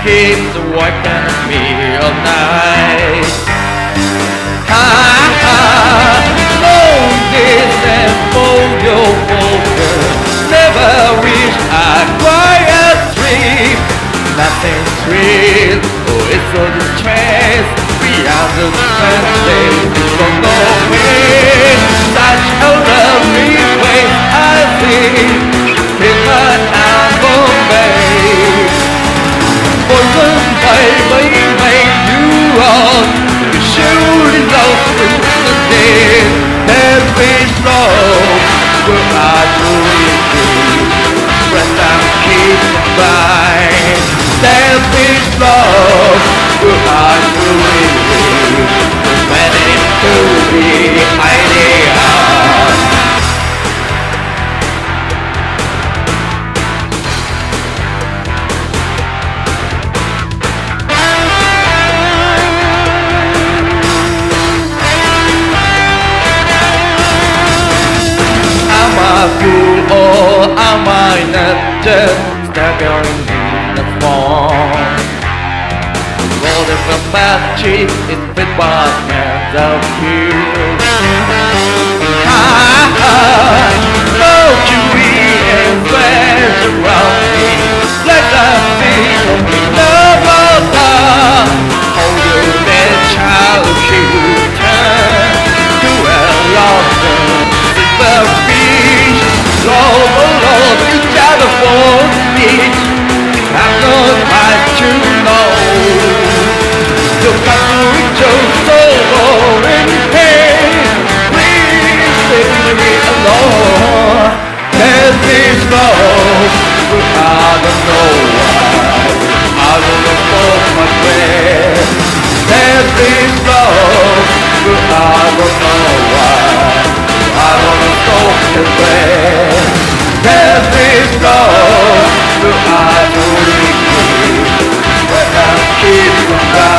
keeps working me all night. Long distance for your focus. Never wish I quiet sleep. Nothing's real, oh it's all the stress. We are the Sunday from nowhere. Such a lovely place I see. In my album, poison baby made you on. You should know the day. Devilish love, will I truly do? Rest and keep by. Devilish love, will I truly do? Meant to be ideal. Fool or am I not just staggering in the form? Golden from bad cheek is fit by hands of you. No chewy and flesh around me. Let us feel me no more. Hold you that child you turn to a lost silver beach. Lord, each other for each. I've no right to know. Look up to each other in pain. Please leave me alone. There's this love, but I don't know why. I don't know for my friend. There's this love, but I don't know why. I don't know the way. There's this love, but I don't really keep. But I keep